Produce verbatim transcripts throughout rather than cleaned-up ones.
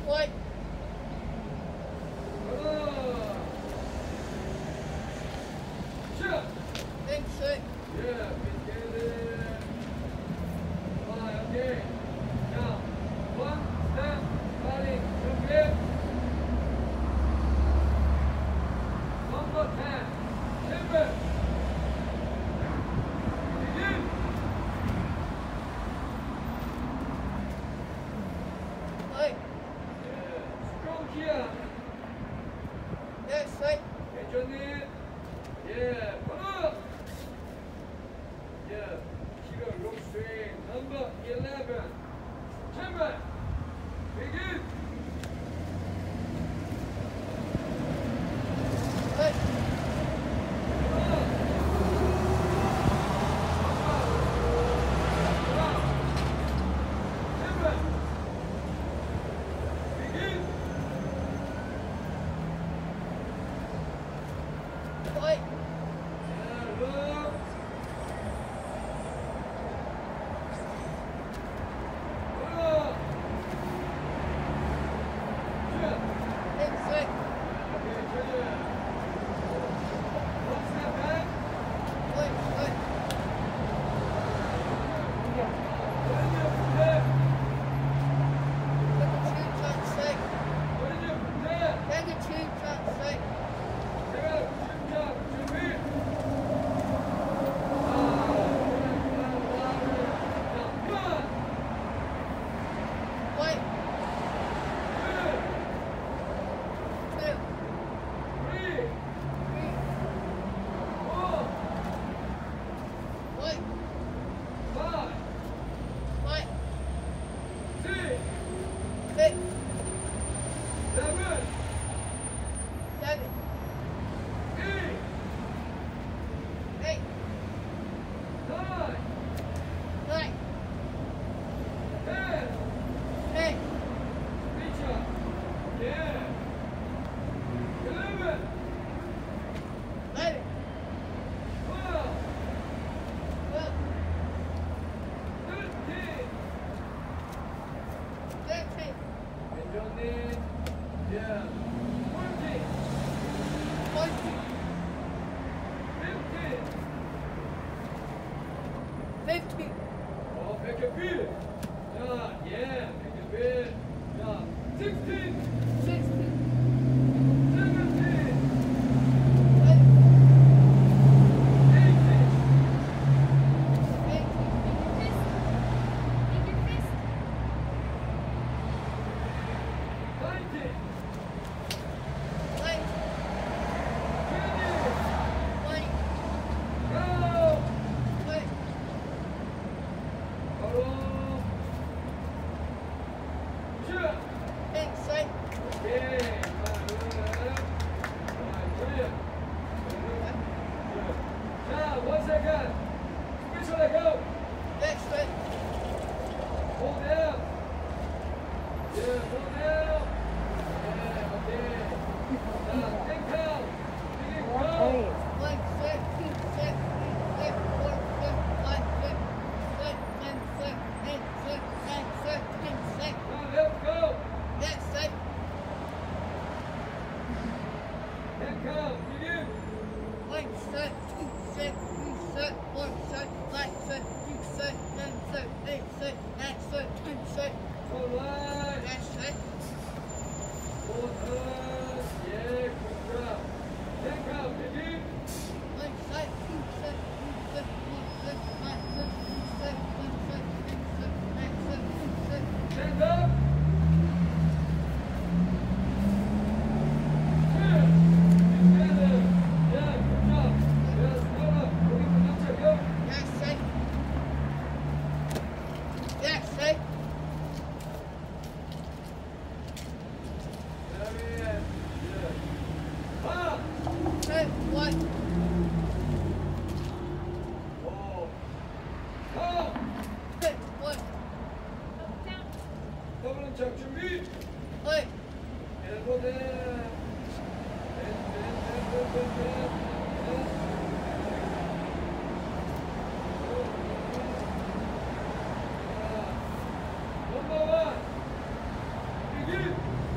Wait. Sure. Thanks, sir. Yeah, we get it. Fine, okay. Now, one step, starting from here. Number ten. Timber. Begin. Wait. Yeah, strong here. Yes, sir. 괜찮니? Yeah, follow. Yeah, here, look straight. Number eleven. Timber. Begin. Wait. Wait. Thanks, sir. Wait, wait. Look at you, trying to say. Look at you, trying to say. Wait. Two. Three. Wait. Wait. Six. Seven. Eight. Nine. Ten. Eleven. Twelve. Thirteen. Yeah. fourteen. Fourteen. fifteen. Fifteen. 어, make a bit. 자, yeah, make a bit. 자, sixteen. Sixteen. seventeen. Wait. eighteen. Eighteen. nineteen. Nine. twenty. Twenty. Go. Wait. 바로. 슛. Thanks, sir. 오케이. 자, 그러면. 자, brilliant. 자, one second. Switch on the go. Yes, sir. Hold down. Yeah, hold down. Yeah, okay. 자, take count. Begin go. One, sir. Two, sir. Three, sir. Four, sir. Five, sir. Six, seven, sir. Eight, sir. Nine, sir. Ten, sir. Now let's go. Yes, sir. Take count. Begin. One, sir. Two, sir. Three, sir. Four, sir. Five, sir. Six, sir. Seven, sir. Eight, sir. Nine, sir. Ten, sir. All right. Yes, sir. Four turns. Yeah, good job. Take count. Begin. One, sir. Two, sir. Three, sir. Four, sir. Five, sir. Six, sir. Seven, sir. Eight, sir. Nine, sir. Ten, sir. Stand up. Two. Together. Yeah, good job. Yes, hold up. Looking for number. Go. Yes, sir. Yes, sir. Very good. Yeah. Up. Sir, one. 오. 업. Sir, one. 더블 척 준비. Wait. 엘보 대. 댄, 댄, 댄, 댄, 댄, 댄. 자, 넘버 원. 비긴.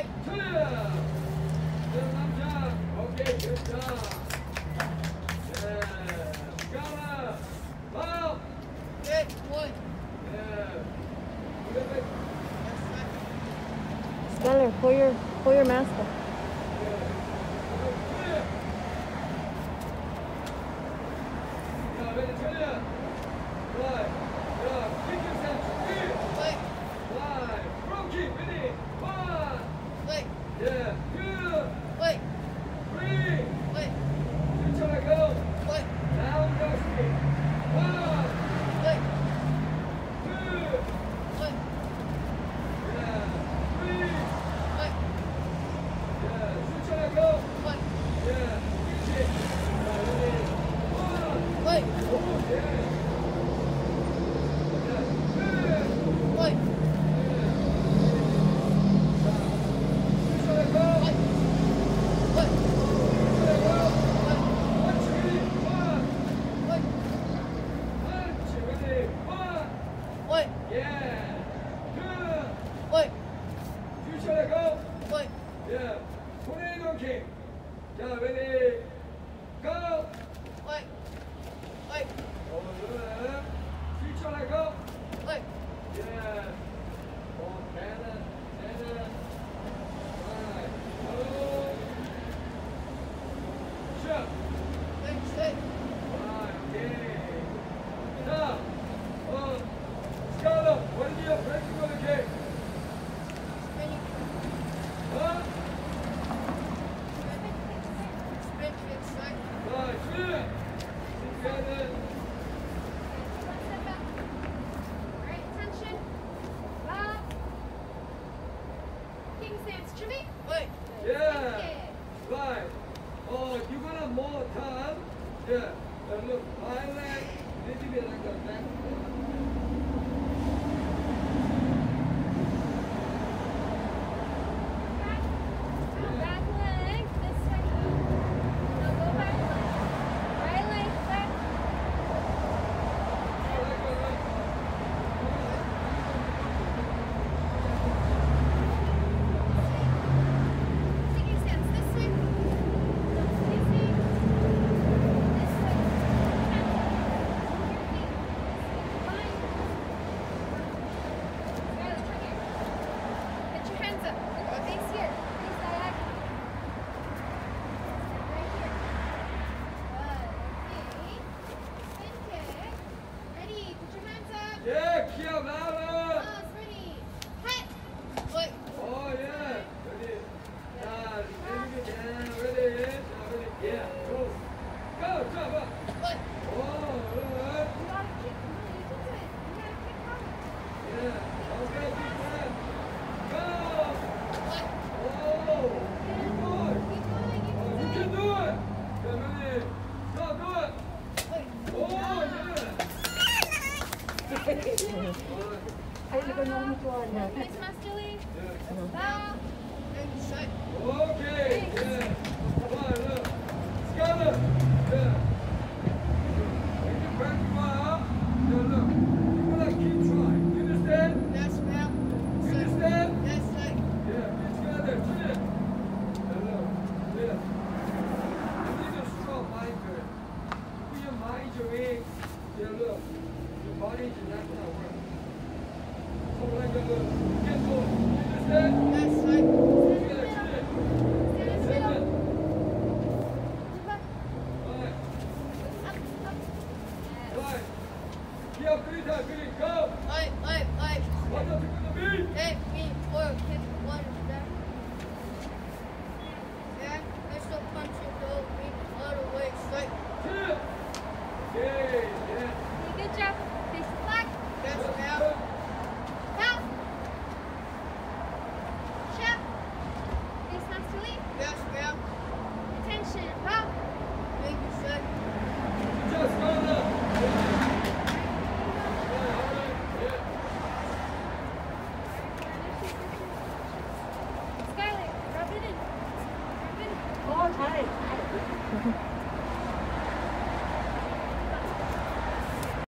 Wait. Clear. Good job. Okay, good job. Yeah. Scholar. Wow. Good. One. Yeah. Good, good. That's right. Skylar, pull your pull your mask up. Clear. Yeah, ready, clear. Right. Yeah, kick yourself. Clear. Wait. Right. Front kick, ready. One. Wait. Yeah. Two. Wait. Three. Wait. Switch on and go. Wait. Down go speed. One. Wait. Two. Wait. Yeah. Three. Wait. Yeah. Switch on and go. Wait. Yeah. Kick it. Ready. One. Wait. Oh, yeah. Yeah. Two. Wait. Switch on and go. Wait. Wait. Switch on and go. Wait. Punch, ready. One. Wait. Punch, ready. One. Wait. Yeah. Two. Wait. Switch on and go. Wait. Yeah. tornado kick. 자, ready. Go. Wait. Wait. 오늘은 switch on and go. Wait. Yeah. 어, 배는, 배는. Right. go. Shut. Wait. Sit. Right, okay. 자, 어, Scarlett, what is your breaking of the kick? Spinning. 어? Spin kick. Strike. Right, shoot. Together. Alright, attention. Bob. King stance, Jimmy. Wait. Yeah. Right. Oh, you got a more time. Yeah. Uh, look, my leg, little bit like a back. Back. Go back leg. This way. No, go back leg. Right leg back. Taking stance this way. No, facing. This way. Hands up. Your feet. Line. Skylar, turn here. Get your hands up. Face here. Face diagonal. Stand right here. Good. Okay. Spin kick. Ready. Put your hands up. Yeah, kill louder. Pause. Ready. Hit. Wait. Oh, yeah. Ready. Yeah, little bit down. Ready. Yeah, ready. Yeah, go. Go, jump up. Wait. Oh, good. You gotta kick. No, you can do it. You gotta kick hard. Yeah. Okay, keep that. Go. Wait. Oh, keep going. Keep going. You Oh, can you do can it. do it. Yeah, ready. Go, do it. Wait. Oh, yeah. Ay, likod mo kumukuha na. Face master lead. Yeah. Bow. And sit. Okay, yeah. Come on, look. Skylar, yeah. When you back up, yeah, look. You gotta keep trying. You understand? Yes, ma'am. You Sit. understand? Yes, sit. Yeah, get together, chin it. Yeah, look. Yeah. You need a strong mind to it. Put your mind to it. Yeah, look. Your body is not gonna work. So like a look. Get going. You understand? Yes, sit. Yeah, chin it. Stand in the Sit middle. it. Move up. Right. Up. Up. Yes. Right. Kia three times, ready, go. Wait, wait, wait. What's up, you gonna be? Eight, three, four, hit one, down. Yeah, pistol punch and go, beat all the way straight. Two. Okay, yeah. Okay, good job. Face the flag. Yes, ma'am. Bow. Chef. Face master lead. Yes, ma'am. Attention. Bow.